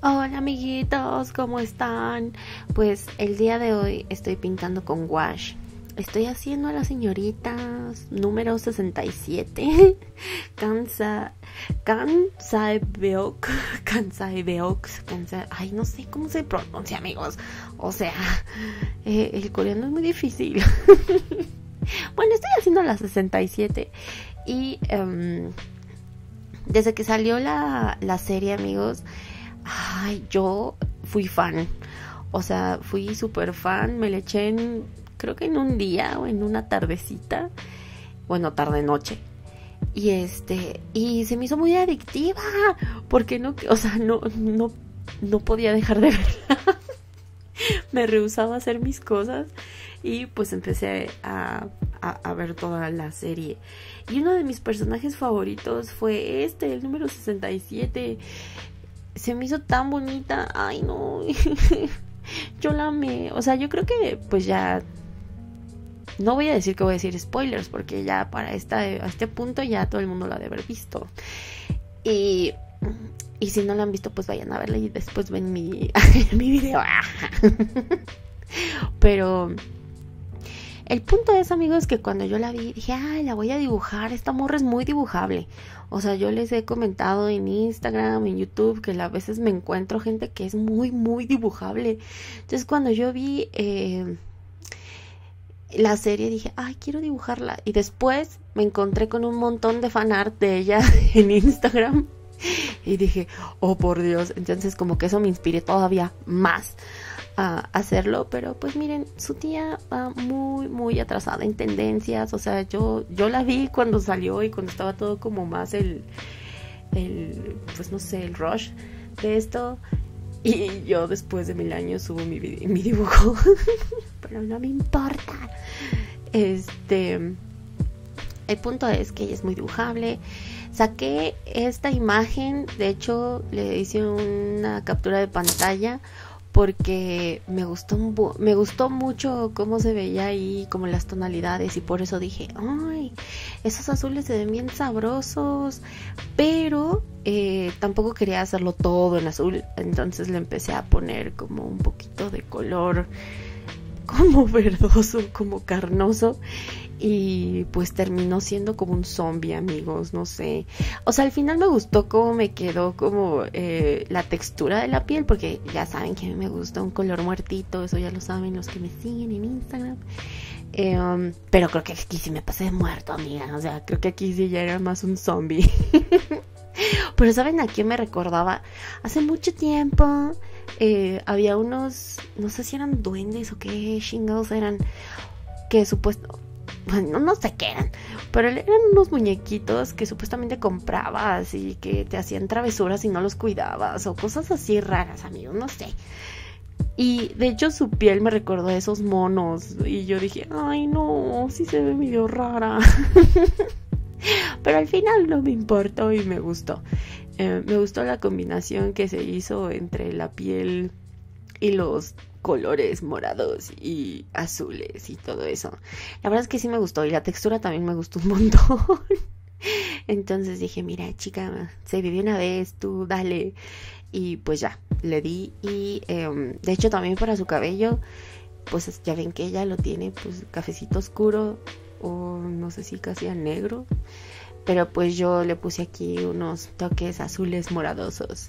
Hola amiguitos, ¿cómo están? Pues el día de hoy estoy pintando con wash. Estoy haciendo a las señoritas número 67. Kansaebeok. Ay, no sé cómo se pronuncia, amigos. O sea, el coreano es muy difícil. Bueno, estoy haciendo a las 67. Y desde que salió la serie, amigos, ay, yo fui fan. O sea, fui súper fan. Me le eché creo que en un día o en una tardecita. Bueno, tarde-noche. Y se me hizo muy adictiva. Porque no podía dejar de verla. Me rehusaba a hacer mis cosas. Y pues empecé a ver toda la serie. Y uno de mis personajes favoritos fue el número 67. Se me hizo tan bonita. Ay, no. Yo la amé. O sea, yo creo que pues ya... No voy a decir que voy a decir spoilers, porque ya para a este punto ya todo el mundo la debe haber visto. Y si no la han visto, pues vayan a verla y después ven mi video. Pero... el punto es, amigos, que cuando yo la vi, dije, ay, la voy a dibujar. Esta morra es muy dibujable. O sea, yo les he comentado en Instagram, en YouTube, que a veces me encuentro gente que es muy, muy dibujable. Entonces, cuando yo vi la serie, dije, ay, quiero dibujarla. Y después me encontré con un montón de fanart de ella en Instagram. Y dije, oh, por Dios. Entonces, como que eso me inspiré todavía más a hacerlo. Pero pues miren, su tía va muy muy atrasada en tendencias. O sea, yo la vi cuando salió y cuando estaba todo como más pues no sé, el rush de esto. Y yo después de 1000 años subo mi dibujo. Pero no me importa. El punto es que ella es muy dibujable. Saqué esta imagen, de hecho le hice una captura de pantalla porque me gustó mucho cómo se veía ahí, como las tonalidades, y por eso dije, ay, esos azules se ven bien sabrosos, pero tampoco quería hacerlo todo en azul, entonces le empecé a poner como un poquito de color como verdoso, como carnoso, y pues terminó siendo como un zombie, amigos, no sé. O sea, al final me gustó cómo me quedó como la textura de la piel, porque ya saben que a mí me gusta un color muertito, eso ya lo saben los que me siguen en Instagram. Pero creo que aquí sí me pasé de muerto, amiga. O sea, creo que aquí sí ya era más un zombie. Pero ¿saben a quién me recordaba? Hace mucho tiempo había unos, no sé si eran duendes o qué chingados eran, que bueno, no sé qué eran, pero eran unos muñequitos que supuestamente comprabas y que te hacían travesuras si no los cuidabas o cosas así raras, amigos, no sé. Y de hecho su piel me recordó a esos monos y yo dije, ay no, sí se ve medio rara. Pero al final no me importó y me gustó. Me gustó la combinación que se hizo entre la piel y los colores morados y azules y todo eso. La verdad es que sí me gustó y la textura también me gustó un montón. Entonces dije, mira, chica, se vivió una vez, tú dale. Y pues ya, le di. Y de hecho también para su cabello, pues ya ven que ella lo tiene pues cafecito oscuro o no sé si casi a negro, pero pues yo le puse aquí unos toques azules moradosos.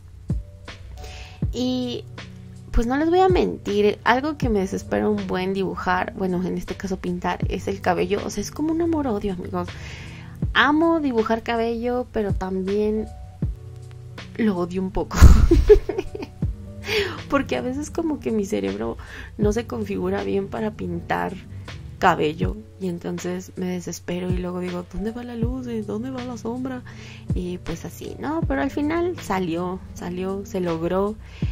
Y pues no les voy a mentir, algo que me desespera un buen dibujar, bueno, en este caso pintar, es el cabello. O sea, es como un amor-odio, amigos. Amo dibujar cabello, pero también lo odio un poco. Porque a veces como que mi cerebro no se configura bien para pintar cabello y entonces me desespero y luego digo, ¿dónde va la luz? ¿Dónde va la sombra? Y pues así, ¿no? Pero al final salió, se logró.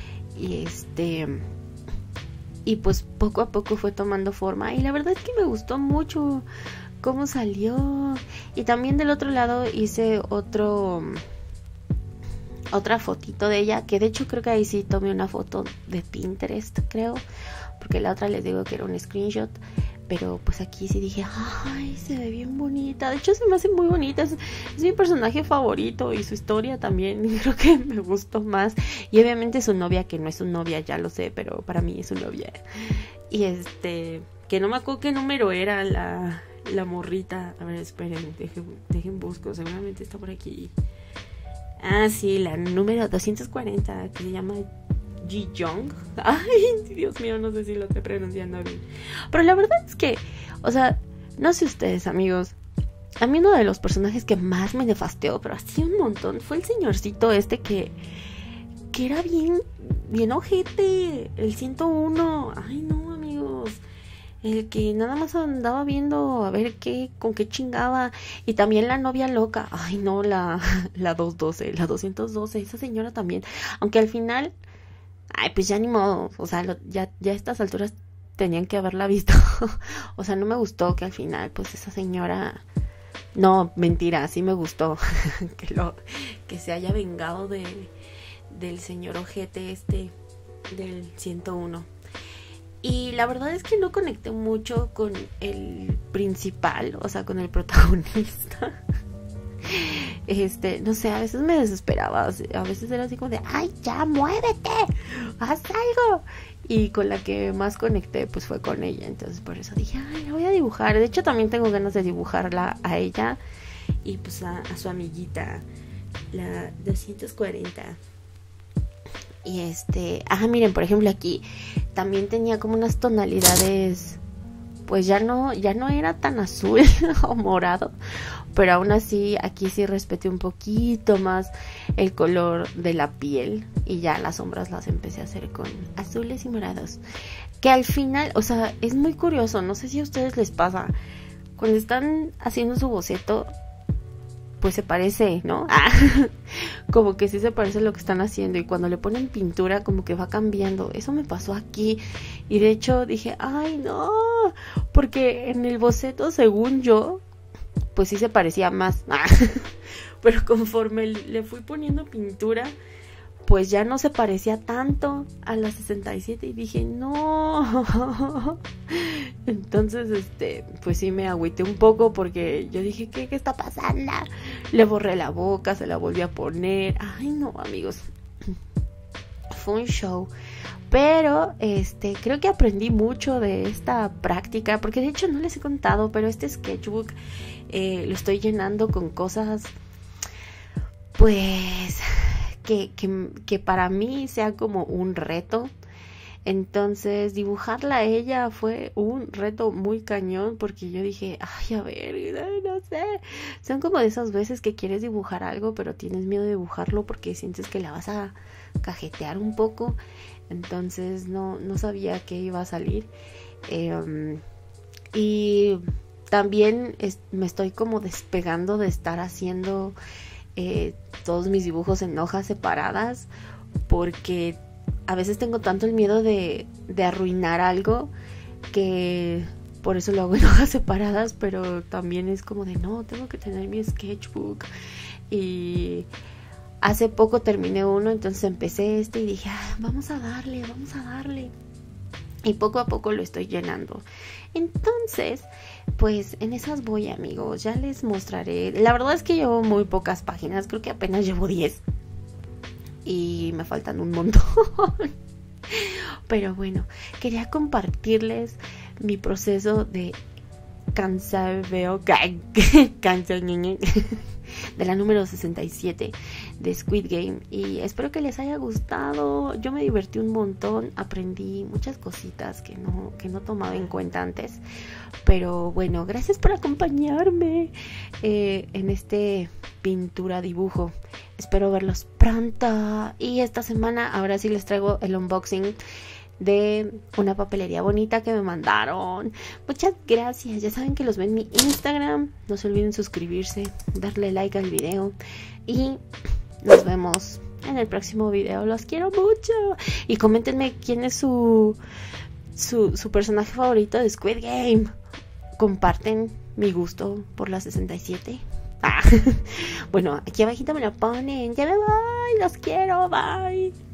Y pues poco a poco fue tomando forma y la verdad es que me gustó mucho cómo salió. Y también del otro lado hice otra fotito de ella, que de hecho creo que ahí sí tomé una foto de Pinterest, creo, porque la otra les digo que era un screenshot. Pero pues aquí sí dije, ay, se ve bien bonita. De hecho se me hace muy bonita. Es mi personaje favorito y su historia también. Creo que me gustó más. Y obviamente su novia, que no es su novia, ya lo sé, pero para mí es su novia. Y que no me acuerdo qué número era la morrita. A ver, esperen, dejen busco. Seguramente está por aquí. Ah, sí, la número 240, que se llama Ji Young. Ay, Dios mío, no sé si lo estoy pronunciando bien. Pero la verdad es que, o sea, no sé ustedes, amigos, a mí uno de los personajes que más me nefasteó, pero así un montón, fue el señorcito que era bien ojete, el 101. Ay, no, amigos. El que nada más andaba viendo a ver con qué chingaba. Y también la novia loca. Ay, no, la 212, la 212, esa señora también. Aunque al final, ay, pues ya ni modo. O sea, ya a estas alturas tenían que haberla visto. O sea, no me gustó que al final, pues esa señora... No, mentira, sí me gustó. que se haya vengado del señor ojete del 101. Y la verdad es que no conecté mucho con el principal, o sea, con el protagonista. No sé, a veces me desesperaba, a veces era así como de, ay, ya, muévete, haz algo. Y con la que más conecté, pues fue con ella, entonces por eso dije, ay, la voy a dibujar. De hecho, también tengo ganas de dibujarla a ella y pues a su amiguita, la 240. Y miren, por ejemplo, aquí también tenía como unas tonalidades, pues ya no era tan azul o morado, pero aún así aquí sí respeté un poquito más el color de la piel y ya las sombras las empecé a hacer con azules y morados, que al final, o sea, es muy curioso, no sé si a ustedes les pasa, cuando están haciendo su boceto, pues se parece, ¿no? Como que sí se parece lo que están haciendo, y cuando le ponen pintura como que va cambiando. Eso me pasó aquí, y de hecho dije, ay, no, porque en el boceto, según yo, pues sí se parecía más. Pero conforme le fui poniendo pintura, pues ya no se parecía tanto a la 67 y dije, no. Entonces, pues sí me agüité un poco porque yo dije, ¿qué está pasando? Le borré la boca, se la volví a poner. Ay, no, amigos. Fue un show. Pero, creo que aprendí mucho de esta práctica, porque de hecho no les he contado, pero este sketchbook lo estoy llenando con cosas, pues... Que para mí sea como un reto. Entonces dibujarla a ella fue un reto muy cañón, porque yo dije, ay, a ver, no sé, son como de esas veces que quieres dibujar algo pero tienes miedo de dibujarlo porque sientes que la vas a cajetear un poco. Entonces no sabía qué iba a salir, y también me estoy como despegando de estar haciendo todos mis dibujos en hojas separadas, porque a veces tengo tanto el miedo de arruinar algo que por eso lo hago en hojas separadas, pero también es como de no, tengo que tener mi sketchbook. Y hace poco terminé uno, entonces empecé y dije, vamos a darle. Y poco a poco lo estoy llenando. Entonces, pues en esas voy, amigos. Ya les mostraré. La verdad es que llevo muy pocas páginas. Creo que apenas llevo 10. Y me faltan un montón. Pero bueno, quería compartirles mi proceso de de la número 67 de Squid Game, y espero que les haya gustado. Yo me divertí un montón, aprendí muchas cositas que no tomaba en cuenta antes, pero bueno, gracias por acompañarme en este pintura dibujo. Espero verlos pronto, y esta semana ahora sí les traigo el unboxing de una papelería bonita que me mandaron. Muchas gracias. Ya saben que los ven en mi Instagram. No se olviden suscribirse, darle like al video, y nos vemos en el próximo video. Los quiero mucho, y coméntenme quién es su personaje favorito de Squid Game. Comparten mi gusto por la 67. Bueno, aquí abajito me lo ponen. Ya me voy, los quiero, bye.